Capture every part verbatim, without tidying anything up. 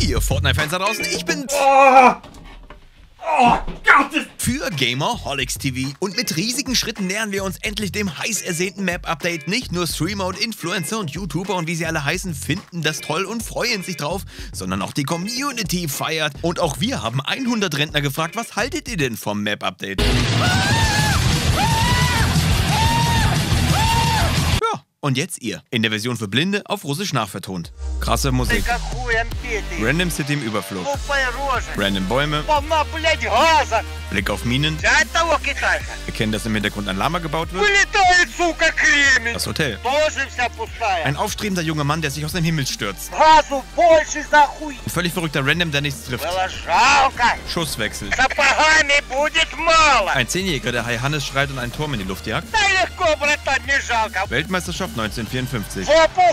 Hey, ihr Fortnite-Fans da draußen, ich bin... Oh, oh Gott! Für Gamerholics T V. Und mit riesigen Schritten nähern wir uns endlich dem heiß ersehnten Map-Update. Nicht nur Streamer und Influencer und YouTuber und wie sie alle heißen, finden das toll und freuen sich drauf, sondern auch die Community feiert. Und auch wir haben hundert Rentner gefragt, was haltet ihr denn vom Map-Update? Und jetzt ihr. In der Version für Blinde auf Russisch nachvertont. Krasse Musik. Random City im Überflug. Random Bäume. Blick auf Minen. Erkennen, dass im Hintergrund ein Lama gebaut wird. Das Hotel. Ein aufstrebender junger Mann, der sich aus dem Himmel stürzt. Ein völlig verrückter Random, der nichts trifft. Schusswechsel. Ein Zehnjähriger, der Hai Hannes schreit und einen Turm in die Luft jagt. Weltmeisterschaft neunzehnhundertvierundfünfzig.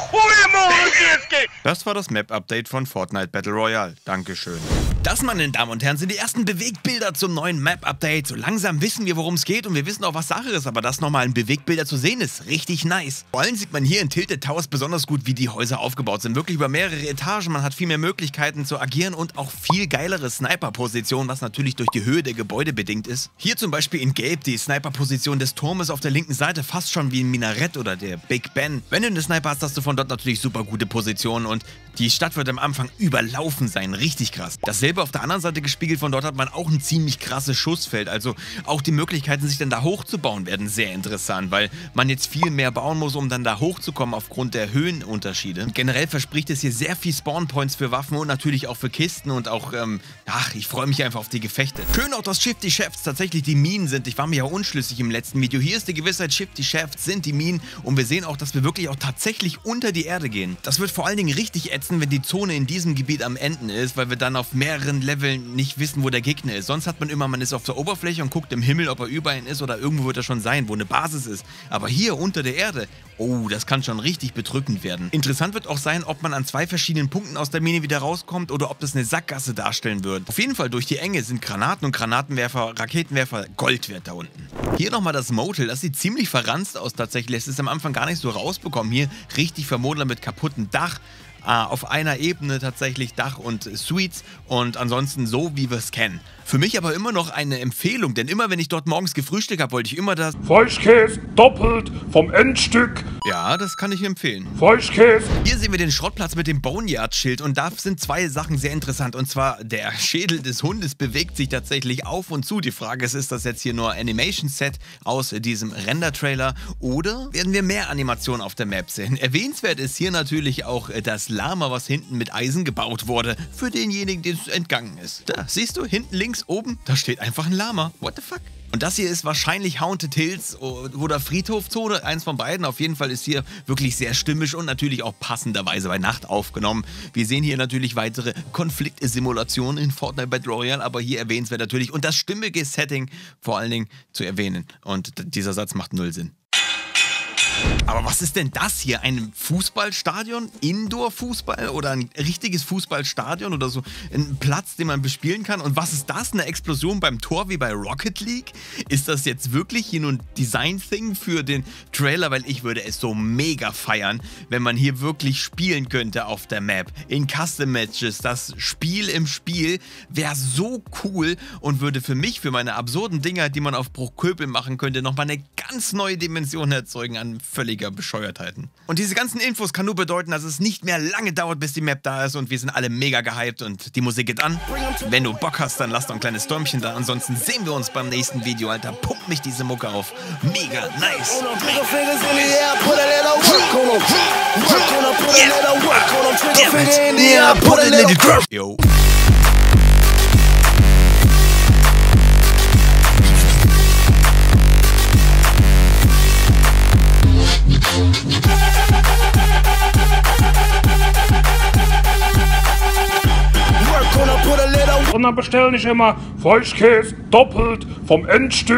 Das war das Map-Update von Fortnite Battle Royale. Dankeschön. Das, meine Damen und Herren, sind die ersten Bewegtbilder zum neuen Map-Update. So langsam wissen wir, worum es geht und wir wissen auch, was Sache ist. Aber das nochmal in Bewegtbilder zu sehen, ist richtig nice. Vor allem sieht man hier in Tilted Towers besonders gut, wie die Häuser aufgebaut sind. Wirklich über mehrere Etagen. Man hat viel mehr Möglichkeiten zu agieren und auch viel geilere Sniper-Positionen, was natürlich durch die Höhe der Gebäude bedingt ist. Hier zum Beispiel in Gelb die Sniper-Position des Turmes auf der linken Seite, fast schon wie ein Minarett oder der Big Ben. Wenn du eine Sniper hast, hast du von dort natürlich super gute Positionen und die Stadt wird am Anfang überlaufen sein. Richtig krass. Dasselbe auf der anderen Seite gespiegelt, von dort hat man auch ein ziemlich krasses Schussfeld. Also auch die Möglichkeiten, sich dann da hochzubauen, werden sehr interessant, weil man jetzt viel mehr bauen muss, um dann da hochzukommen aufgrund der Höhenunterschiede. Und generell verspricht es hier sehr viel Spawnpoints für Waffen und natürlich auch für Kisten und auch, ähm, ach, ich freue mich einfach auf die Gefechte. Schön auch, dass Shifty Shafts tatsächlich die Minen sind. Ich war mir ja unschlüssig im letzten Video. Hier ist die Gewissheit, Shifty Shafts sind die Minen und wir sehen auch, dass wir wirklich auch tatsächlich unter die Erde gehen. Das wird vor allen Dingen richtig ätzend, wenn die Zone in diesem Gebiet am Ende ist, weil wir dann auf mehreren Leveln nicht wissen, wo der Gegner ist. Sonst hat man immer, man ist auf der Oberfläche und guckt im Himmel, ob er über ihn ist oder irgendwo wird er schon sein, wo eine Basis ist. Aber hier unter der Erde, oh, das kann schon richtig bedrückend werden. Interessant wird auch sein, ob man an zwei verschiedenen Punkten aus der Mine wieder rauskommt oder ob das eine Sackgasse darstellen wird. Auf jeden Fall durch die Enge sind Granaten und Granatenwerfer, Raketenwerfer Gold wert da unten. Hier nochmal das Motel, das sieht ziemlich verranzt aus tatsächlich. Es ist am Anfang gar nicht so rausbekommen. Hier richtig vermodelt mit kaputtem Dach. Uh, auf einer Ebene tatsächlich Dach und Suites und ansonsten so, wie wir es kennen. Für mich aber immer noch eine Empfehlung, denn immer wenn ich dort morgens gefrühstückt habe, wollte ich immer das Fleischkäse doppelt vom Endstück. Ja, das kann ich empfehlen. Fleischkäse. Hier sehen wir den Schrottplatz mit dem Boneyard-Schild und da sind zwei Sachen sehr interessant. Und zwar, der Schädel des Hundes bewegt sich tatsächlich auf und zu. Die Frage ist, ist das jetzt hier nur Animation-Set aus diesem Render-Trailer oder werden wir mehr Animationen auf der Map sehen? Erwähnenswert ist hier natürlich auch das Lama, was hinten mit Eisen gebaut wurde, für denjenigen, dem es entgangen ist. Da, siehst du, hinten links oben, da steht einfach ein Lama. What the fuck? Und das hier ist wahrscheinlich Haunted Hills oder Friedhofzone, eins von beiden. Auf jeden Fall ist hier wirklich sehr stimmig und natürlich auch passenderweise bei Nacht aufgenommen. Wir sehen hier natürlich weitere Konfliktsimulationen in Fortnite Battle Royale, aber hier erwähnenswert natürlich und das stimmige Setting vor allen Dingen zu erwähnen. Und dieser Satz macht null Sinn. Aber was ist denn das hier? Ein Fußballstadion? Indoor-Fußball? Oder ein richtiges Fußballstadion? Oder so ein Platz, den man bespielen kann? Und was ist das? Eine Explosion beim Tor wie bei Rocket League? Ist das jetzt wirklich hier nur ein Design-Thing für den Trailer? Weil ich würde es so mega feiern, wenn man hier wirklich spielen könnte auf der Map. In Custom-Matches. Das Spiel im Spiel wäre so cool und würde für mich, für meine absurden Dinger, die man auf Bruchköbel machen könnte, nochmal eine ganz neue Dimension erzeugen an völliger Bescheuertheiten. Und diese ganzen Infos kann nur bedeuten, dass es nicht mehr lange dauert, bis die Map da ist und wir sind alle mega gehypt und die Musik geht an. Wenn du Bock hast, dann lass doch ein kleines Däumchen da. Ansonsten sehen wir uns beim nächsten Video, Alter. Pumpt mich diese Mucke auf. Mega nice. Yo. Und dann bestelle ich immer Fleischkäse doppelt vom Endstück.